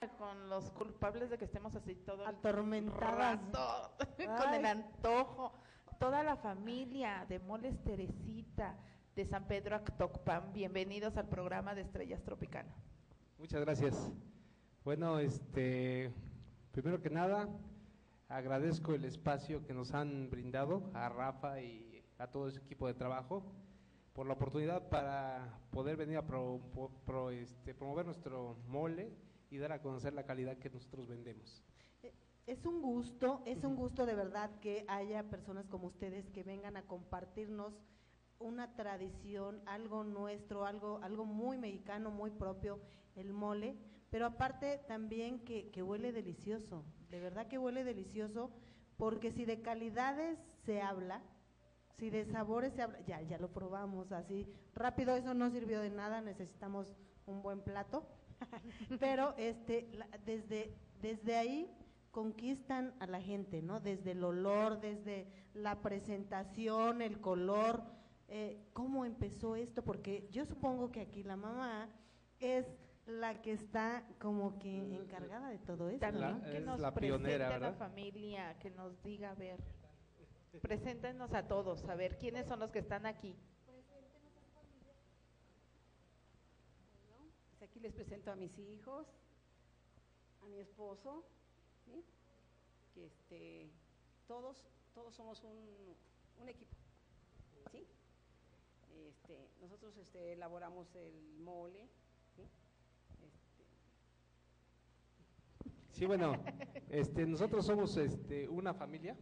con los culpables de que estemos así todo atormentadas el rato, con el antojo. Toda la familia de Moles Teresita de San Pedro Actocpan, bienvenidos al programa de Estrellas Tropicana. Muchas gracias. Bueno, primero que nada, agradezco el espacio que nos han brindado a Rafa y a todo ese equipo de trabajo por la oportunidad para poder venir a promover nuestro mole y dar a conocer la calidad que nosotros vendemos. Es un gusto de verdad que haya personas como ustedes que vengan a compartirnos una tradición, algo nuestro, algo muy mexicano, muy propio, el mole, pero aparte también que huele delicioso, de verdad que huele delicioso, porque si de calidades se habla, si de sabores se habla, ya lo probamos así, rápido, eso no sirvió de nada, necesitamos un buen plato, pero desde ahí conquistan a la gente, ¿no? Desde el olor, desde la presentación, el color, ¿cómo empezó esto? Porque yo supongo que aquí la mamá es la que está como que encargada de todo esto. También que nos la presente pionera, a la ¿verdad? familia, que nos diga, a ver, preséntenos a todos, a ver, ¿quiénes son los que están aquí? Pues aquí les presento a mis hijos, a mi esposo, ¿sí? Que todos somos un equipo, ¿sí? Nosotros elaboramos el mole, ¿sí? Sí, bueno, nosotros somos una familia.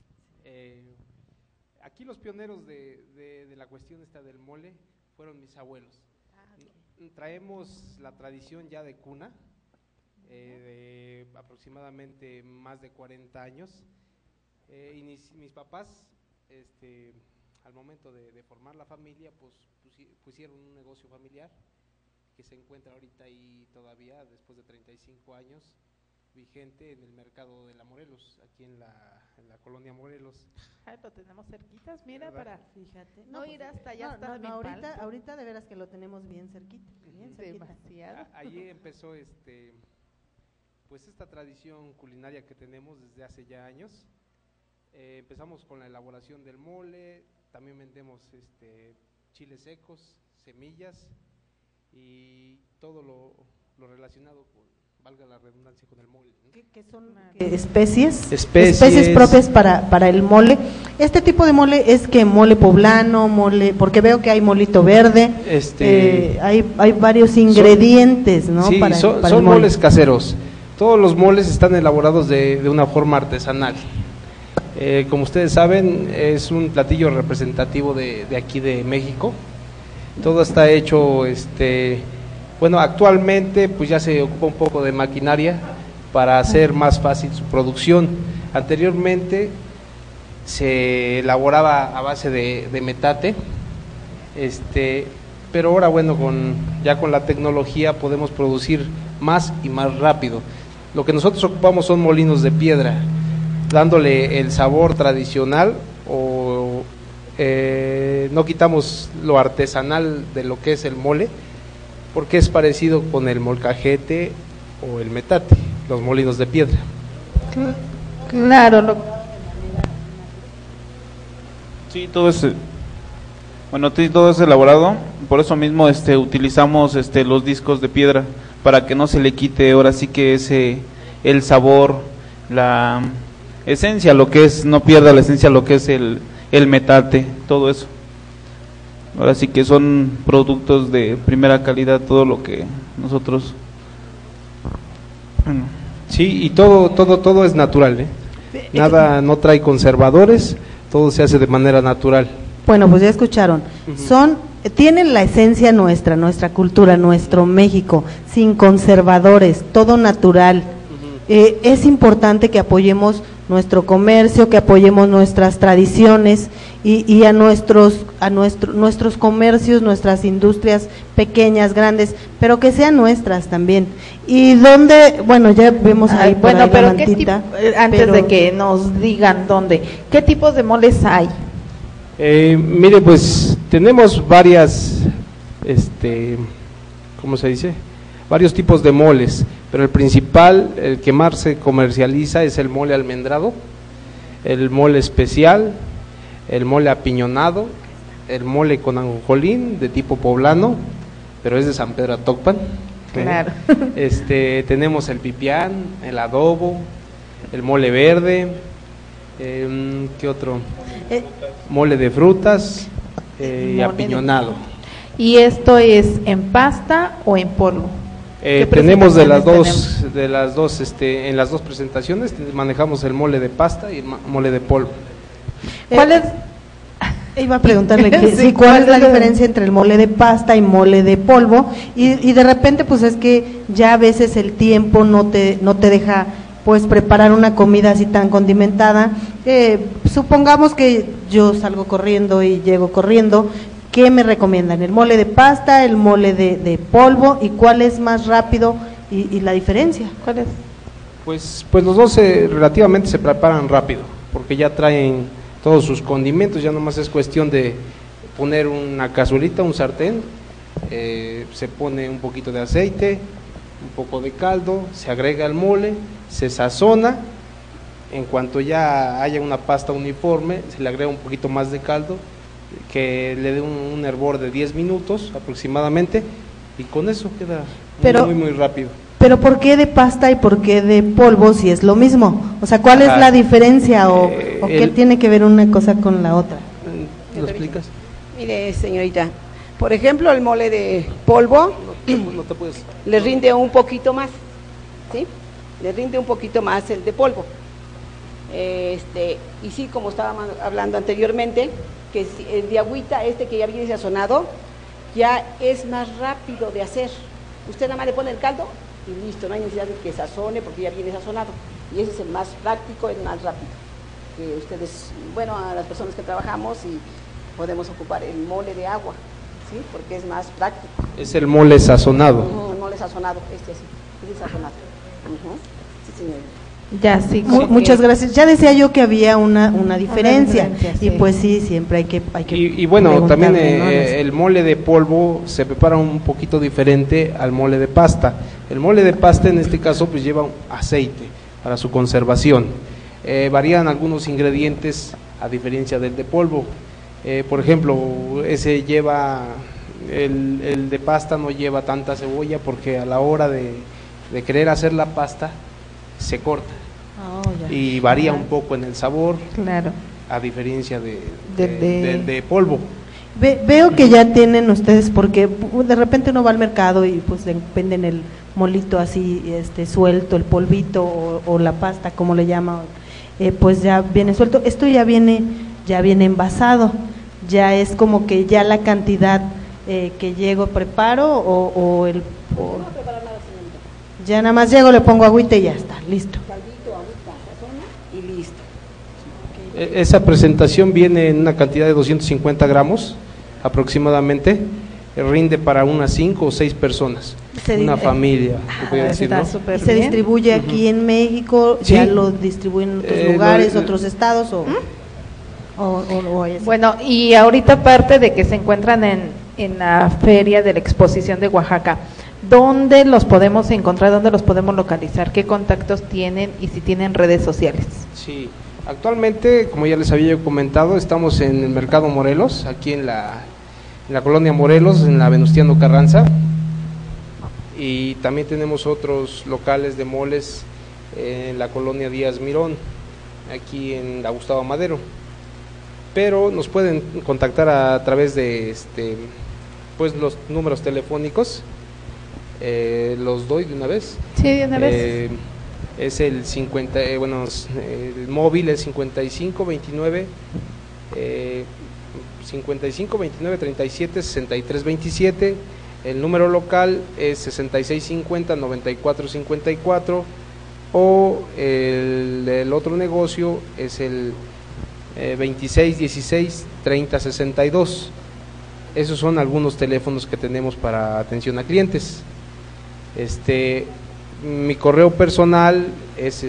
Aquí los pioneros de la cuestión esta del mole fueron mis abuelos. Traemos la tradición ya de cuna, de aproximadamente más de 40 años. Y mis papás, al momento de formar la familia, pues pusieron un negocio familiar que se encuentra ahorita ahí todavía, después de 35 años, vigente en el mercado de la Morelos, aquí en la colonia Morelos. Lo tenemos cerquitas, mira, ¿verdad? para, Fíjate. no ir hasta allá, hasta ahorita de veras que lo tenemos bien cerquita, bien cerquita. demasiado. Allí empezó pues esta tradición culinaria que tenemos desde hace ya años. Empezamos con la elaboración del mole, también vendemos chiles secos, semillas y todo lo relacionado con, valga la redundancia, con el mole, ¿no? ¿Qué son especies propias para el mole? Este tipo de mole es que mole poblano, mole, porque veo que hay molito verde, hay varios ingredientes, ¿no? Sí, para son el mole. moles caseros. Todos los moles están elaborados de una forma artesanal. Como ustedes saben, es un platillo representativo de aquí de México. Todo está hecho, bueno, actualmente pues ya se ocupa un poco de maquinaria para hacer más fácil su producción. Anteriormente se elaboraba a base de metate, pero ahora bueno, ya con la tecnología podemos producir más y más rápido. Lo que nosotros ocupamos son molinos de piedra, dándole el sabor tradicional o no quitamos lo artesanal de lo que es el mole, porque es parecido con el molcajete o el metate, los molinos de piedra. Claro, Sí, todo es elaborado, por eso mismo utilizamos los discos de piedra para que no se le quite ahora sí que el sabor, la esencia, lo que es, no pierda la esencia lo que es el metate, todo eso. Ahora sí que son productos de primera calidad, todo lo que nosotros. Bueno. Sí, y todo es natural, Nada, no trae conservadores, todo se hace de manera natural. Bueno, pues ya escucharon, tienen la esencia nuestra cultura, nuestro México, sin conservadores, todo natural. Es importante que apoyemos nuestro comercio, que apoyemos nuestras tradiciones y a nuestros comercios, nuestras industrias pequeñas, grandes, pero que sean nuestras también. Y donde, bueno, ya vemos ahí por ahí pero la mantita, antes de que nos digan dónde, ¿qué tipos de moles hay? Mire, pues tenemos varias, ¿cómo se dice? varios tipos de moles, pero el principal, el que más se comercializa es el mole almendrado, el mole especial, el mole apiñonado, el mole con anjolín de tipo poblano, pero es de San Pedro Atocpan. Claro. Tenemos el pipián, el adobo, el mole verde, ¿qué otro? Mole de frutas y apiñonado. ¿Y esto es en pasta o en polvo? Tenemos de las dos, en las dos presentaciones manejamos el mole de pasta y el mole de polvo. ¿Cuál es? Iba a preguntarle que, Sí, sí, ¿cuál es la diferencia entre el mole de pasta y mole de polvo? Y de repente pues es que ya a veces el tiempo no te deja pues preparar una comida así tan condimentada. Supongamos que yo salgo corriendo y llego corriendo, ¿qué me recomiendan? ¿El mole de pasta, el mole de polvo? ¿Y cuál es más rápido y la diferencia? ¿Cuál es? Pues los dos relativamente se preparan rápido, porque ya traen todos sus condimentos, ya nomás es cuestión de poner una cazuelita, un sartén, se pone un poquito de aceite, un poco de caldo, se agrega el mole, se sazona, en cuanto ya haya una pasta uniforme, se le agrega un poquito más de caldo, que le dé un hervor de 10 minutos aproximadamente, y con eso queda muy rápido. Pero ¿por qué de pasta y por qué de polvo si es lo mismo? O sea, ¿cuál es la diferencia o qué tiene que ver una cosa con la otra? ¿Lo explicas? Mire, señorita, por ejemplo, el mole de polvo No te puedes. le rinde un poquito más, ¿sí? Le rinde un poquito más el de polvo. Y sí, como estábamos hablando anteriormente, que el de agüita, que ya viene sazonado, ya es más rápido de hacer. Usted nada más le pone el caldo y listo, no hay necesidad de que sazone porque ya viene sazonado. Y ese es el más práctico, el más rápido. Que ustedes, bueno, a las personas que trabajamos y podemos ocupar el mole de agua, ¿sí? Porque es más práctico. Es el mole sazonado. El mole sazonado, sí, es sazonado. Sí, señorita. Ya, sí. Muchas gracias. Ya decía yo que había una diferencia, diferencia, y sí. pues sí, siempre hay que Y bueno, también preguntarle, ¿no? el mole de polvo se prepara un poquito diferente al mole de pasta. El mole de pasta en este caso pues lleva aceite para su conservación. Varían algunos ingredientes a diferencia del de polvo. Por ejemplo, ese lleva, el de pasta no lleva tanta cebolla porque a la hora de querer hacer la pasta se corta. Y varía un poco en el sabor, Claro. a diferencia Del de polvo. Veo que ya tienen ustedes, porque de repente uno va al mercado y pues venden el molito así suelto, el polvito o la pasta, como le llaman, pues ya viene suelto. Esto ya viene envasado, ya es como que ya la cantidad que llego preparo ya nada más llego, le pongo agüita y ya está, listo. Caldito, agüita, sazona y listo. Esa presentación viene en una cantidad de 250 gramos aproximadamente, rinde para unas 5 o 6 personas, una familia, podría decir, ¿no? Súper ¿Y se bien. distribuye aquí en México? Sí. ¿Ya lo distribuyen en otros lugares, no, otros estados o es? Bueno, y ahorita aparte de que se encuentran en la feria de la exposición de Oaxaca, ¿dónde los podemos encontrar, dónde los podemos localizar? ¿Qué contactos tienen y si tienen redes sociales? Sí, actualmente, como ya les había yo comentado, estamos en el Mercado Morelos, aquí en la colonia Morelos, en la Venustiano Carranza, y también tenemos otros locales de moles en la colonia Díaz Mirón, aquí en la Gustavo Madero. Pero nos pueden contactar a través de pues los números telefónicos, los doy de una vez. Sí, de una vez. Es el 50, el móvil es 5529 37 63 27. El número local es 6650 94 54, o el otro negocio es el 26 16 30 62. Esos son algunos teléfonos que tenemos para atención a clientes. Mi correo personal es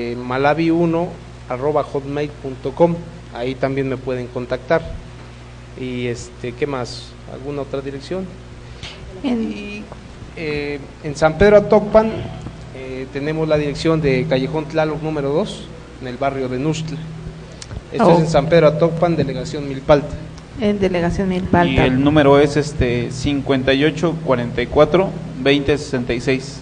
malavi1@hotmail.com. Ahí también me pueden contactar. Y ¿qué más? ¿Alguna otra dirección? En San Pedro Atocpan tenemos la dirección de Callejón Tlaloc número 2, en el barrio de Nuxtla. Esto es en San Pedro Atocpan, delegación Milpalta. En delegación Milpalta. Y el número es 5844-2066.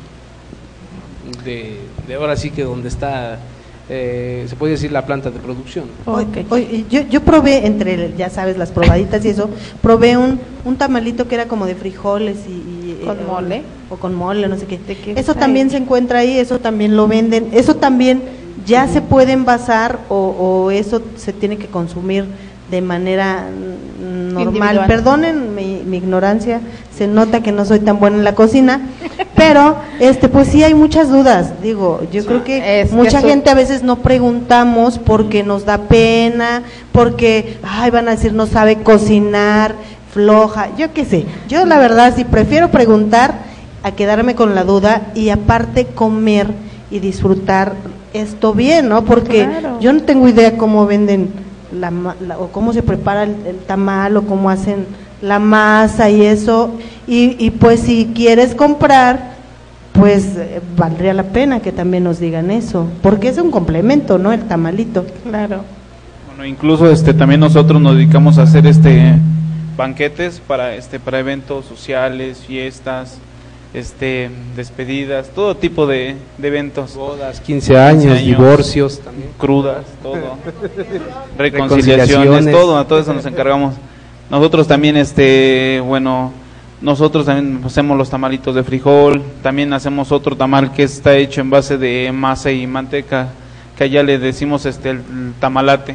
De ahora sí que donde está, se puede decir, la planta de producción. Okay. Oye, yo probé, ya sabes, las probaditas y eso, probé un tamalito que era como de frijoles y ¿Con mole? O con mole, no sé qué. ¿De qué Eso está también hecho? se encuentra ahí, eso también lo venden, eso también ya se puede envasar o eso se tiene que consumir de manera normal. Individual. Perdonen mi ignorancia, se nota que no soy tan buena en la cocina, pero pues sí hay muchas dudas. Digo, yo creo que mucha gente a veces no preguntamos porque nos da pena, porque van a decir no sabe cocinar, floja, yo qué sé. Yo la verdad sí prefiero preguntar a quedarme con la duda y aparte comer y disfrutar esto bien, ¿no? Porque Claro. yo no tengo idea cómo venden o cómo se prepara el tamal o cómo hacen la masa y eso, y pues si quieres comprar, pues valdría la pena que también nos digan eso, porque es un complemento, ¿no? El tamalito. Claro. Bueno, incluso también nosotros nos dedicamos a hacer banquetes para eventos sociales, fiestas, despedidas, todo tipo de eventos. Bodas, 15 años, divorcios también. Crudas, todo. Reconciliaciones, todo, a todo eso nos encargamos. Nosotros también, nosotros también hacemos los tamalitos de frijol, también hacemos otro tamal que está hecho en base de masa y manteca, que allá le decimos el tamalate.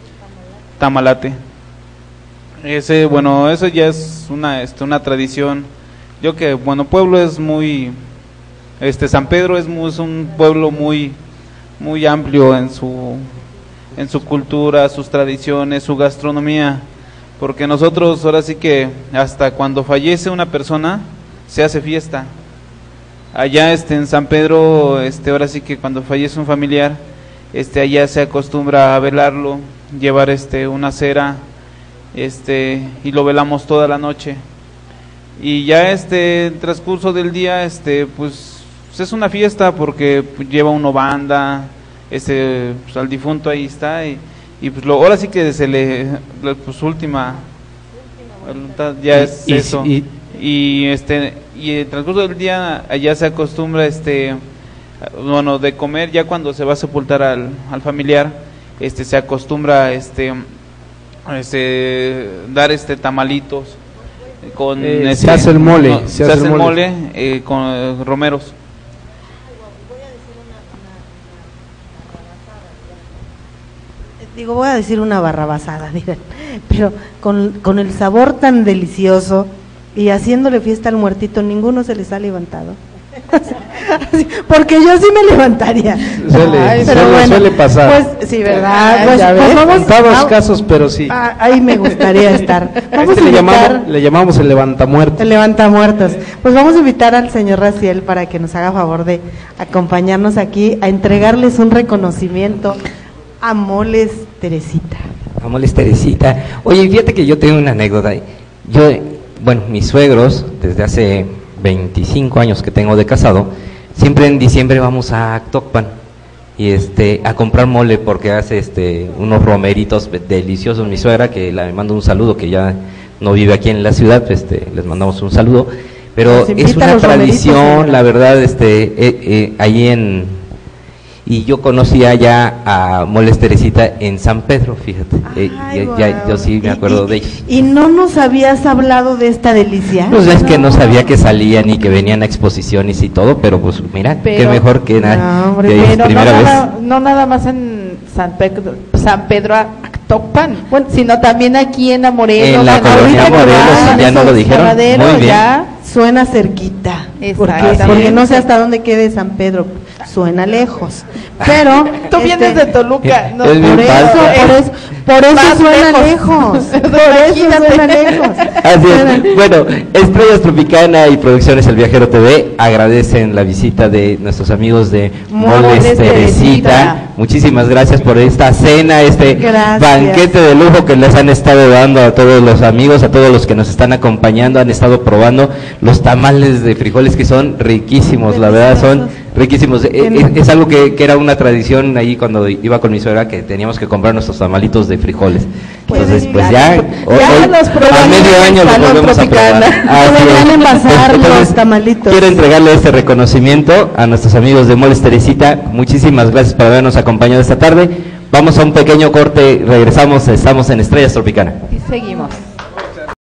Ese, eso ya es una tradición. Yo que, pueblo es muy, San Pedro es un pueblo muy amplio en su cultura, sus tradiciones, su gastronomía, porque nosotros ahora sí que hasta cuando fallece una persona se hace fiesta. Allá en San Pedro, ahora sí que cuando fallece un familiar, allá se acostumbra a velarlo, llevar una cera, y lo velamos toda la noche. Y ya el transcurso del día, pues es una fiesta porque lleva uno banda, pues al difunto ahí está, y pues ahora sí que se le, pues última voluntad ya es eso. Y el transcurso del día allá se acostumbra, de comer ya cuando se va a sepultar al familiar, se acostumbra dar tamalitos. Se hace el mole, se hace el mole con romeros. Voy a decir una barrabasada, dirán, pero con el sabor tan delicioso y haciéndole fiesta al muertito, ninguno se les ha levantado. Porque yo sí me levantaría. Suele pasar. Pues sí, ¿verdad? Pues vamos, contados casos, pero sí. Ahí me gustaría estar. Vamos a le llamamos el levantamuertos. El levantamuertos. Pues vamos a invitar al señor Raciel para que nos haga favor de acompañarnos aquí a entregarles un reconocimiento a Moles Teresita. A Moles Teresita. Oye, fíjate que yo tengo una anécdota. Mis suegros, desde hace 25 años que tengo de casado, siempre en diciembre vamos a Actopan y a comprar mole porque hace unos romeritos deliciosos. Mi suegra, que le mando un saludo, que ya no vive aquí en la ciudad, les mandamos un saludo, pero es una tradición, la verdad, ahí y yo conocía ya a Moles Teresita en San Pedro, fíjate. Yo sí me acuerdo de ellos. ¿Y no nos habías hablado de esta delicia? Pues es que no sabía que salían y que venían a exposiciones y todo, pero pues mira, qué mejor que nada. No nada más en San Pedro Actopan, sino también aquí en Morelos. En la colonia Morelos, ya no lo dijeron. Muy bien. Ya suena cerquita, porque no sé hasta dónde quede San Pedro. suena lejos. Pero Tú vienes de Toluca, no, Es bien por fácil. eso Más suena lejos. lejos. Por eso suena lejos. Así es. Bueno, Estrellas Tropicana y Producciones El Viajero TV agradecen la visita de nuestros amigos de Moles Teresita. Muchísimas gracias por esta cena, Gracias. banquete de lujo que les han estado dando a todos los amigos, a todos los que nos están acompañando. Han estado probando los tamales de frijoles que son riquísimos, la verdad son riquísimos. Es algo que era una tradición ahí cuando iba con mi suegra, que teníamos que comprar nuestros tamalitos de frijoles. Entonces, pues ya los probamos a medio año los Salón volvemos a probar. Tropicana. Así Deberían es. envasar Entonces, los tamalitos. quiero entregarle este reconocimiento a nuestros amigos de Moles Teresita. Muchísimas gracias por habernos acompañado esta tarde. Vamos a un pequeño corte, regresamos, estamos en Estrellas Tropicana. Y seguimos.